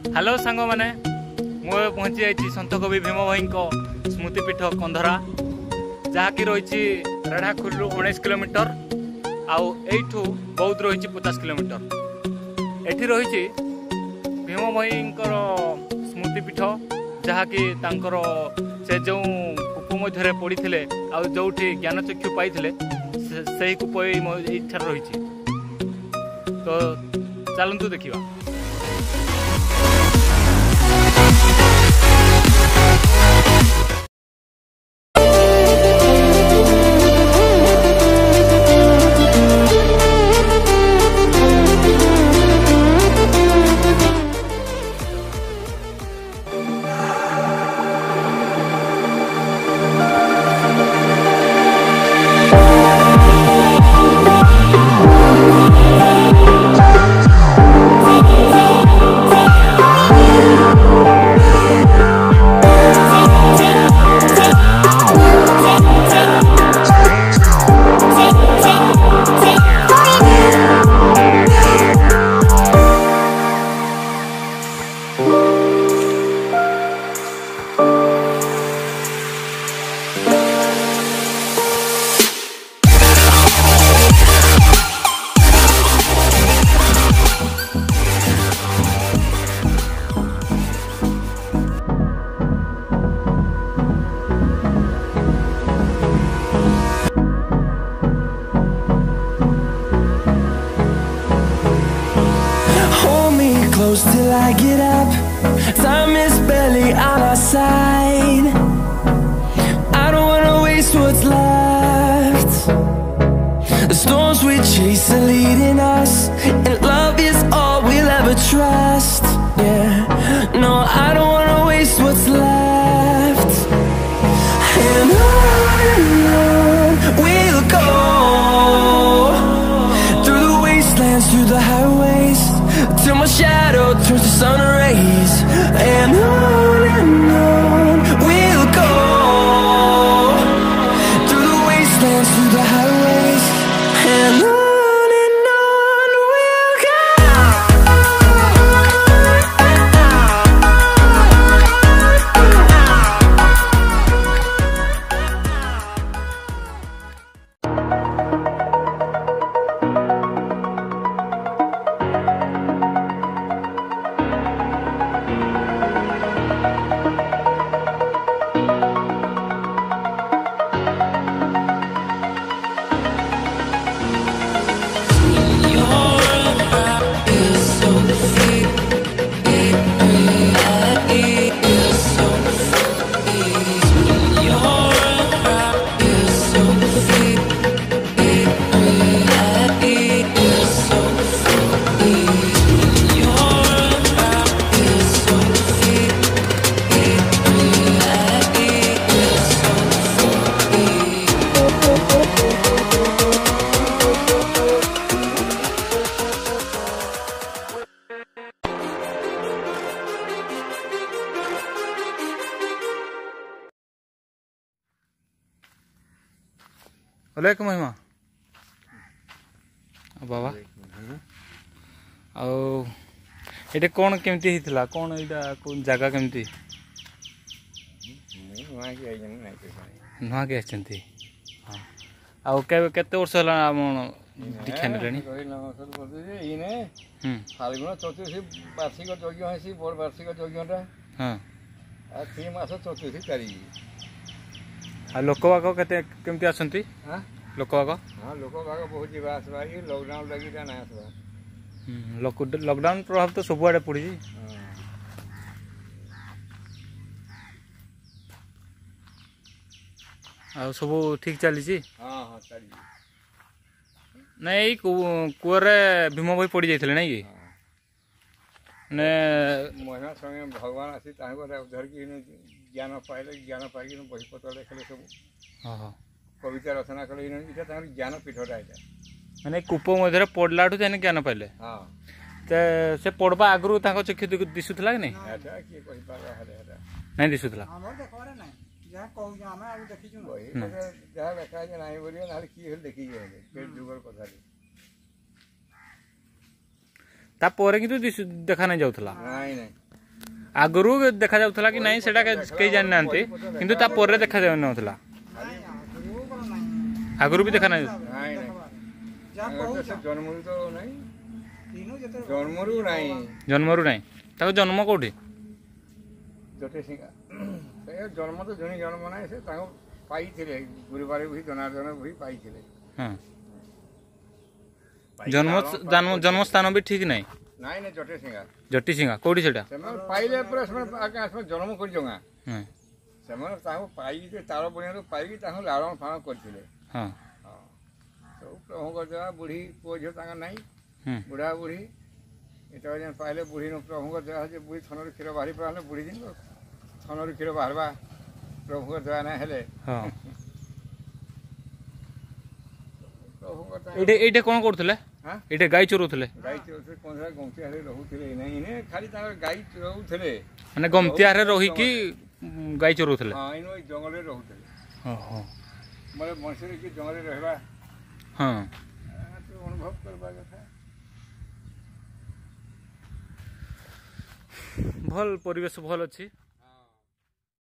Hello सांग मैंने मुझे पहुंची जाइए सन्त कवि भीम भोई स्मृति पीठ कंधरा जहाँकि रही रेढ़ाखोल 19 किलोमीटर आउ एठू बौद्ध रही 50 किलोमीटर। एठी रही भीम भोई स्मृति पीठ जहाँकि से जो कूप मध्य पड़ी थे जो ज्ञानचक्षु पाई से कूप इच्छा रही। तो चलतु देखा। Close till I get up. Time is barely on our side. I don't wanna waste what's left. The storms we chase are leading us, and love is all we'll ever trust. Yeah, no, I don't wanna waste what's left. And on we'll go, through the wastelands, through the highways, till my shadow turns to sun rays. And on we'll go, through the wastelands, through the highways, and on we'll go. अलैक महिमा बाबा आटे कौन केमती होता कौन यहाँ कौन जगह केमती नुआ के आछंती हाँ केते वर्ष है दीक्षा ने फाल्गुन चतुर्थी वार्षिक यज्ञ है बड़ वार्षिक यज्ञटा हाँ 3 मास चतुर्थी तारीख लोक बाग केमती आसंती लोक बाग हाँ लोक बाग बहुत जीवा आसवा ये लॉकडाउन लगी ना आसवा लॉकडाउन प्रभाव तो सबुआड़े पड़ी आ सब ठीक चली हाँ हाँ चली नहीं कूअर भीम भोई पड़ी जाते ना कि महिमा संगे भगवान आसी उधर की ज्ञान पाइले ज्ञान पाई बही पत्र देखले सब कविता रचना कले इटा ज्ञान पीठटा यहाँ मैंने कूप मध्य पड़ला ज्ञान पाइले हाँ से पड़वा आगु चक्षु दिशुला कि नहीं नहीं दिशुला जहाँ देखा ना बोलिए किए देखी जुगर कथा तापर कि देखा नहीं जाऊला नहीं नहीं आगुरु देखा जाउथला कि नहीं सेटा कई जान नांती किंतु ता पर देखा जाउ नथला आगुरु भी देखा नहीं जन्मरू तो नहीं जन्मरू नहीं ताको जन्म कोठी जटे सिंगा जन्म तो जनी जन्म ना से ताको पाई थिले गुरुवार भी जनार्दन भी पाई थिले हां जन्म स्थान भी ठीक नहीं नहीं नहीं जटी सिंगा कोठी सेटा पाइले पर आकाश में जन्म कर जोगा से पाई तार बनिया पाई लालन फाण करथिले हां सब प्रभु कर जगह बुढ़ी पुओ झील नहीं बुढ़ा बुढ़ी इतना जन पाइले बुढ़ी प्रभु कर जगह बुढ़ी थनर क्षीर बाहरी पड़ा बुढ़ी दिन थनर क्षीर बाहरवा प्रभु कर जगह ना हेले एटे कौन करथले एटे गाय चोरुथले पंद्रह गमतिया रोथे नहीं खाली गाय चोरुथले माने गमतिया रही कि गाय चोरुथले हाँ इन जंगल रोथे मतलब मनुष्य की जंगल रहबा हाँ तो अनुभव करबा कथा भल परिवेश भल अच्छी।